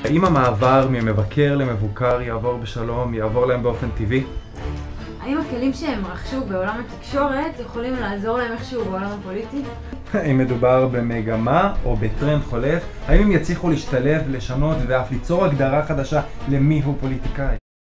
האם המעבר ממבקר למבוקר יעבור בשלום, יעבור להם באופן טבעי? האם הכלים שהם רכשו בעולם התקשורת יכולים לעזור להם איכשהו בעולם הפוליטי? אם מדובר במגמה או בטרנד חולף, האם הם יצליחו להשתלב, לשנות ואף ליצור הגדרה חדשה למי הוא פוליטיקאי?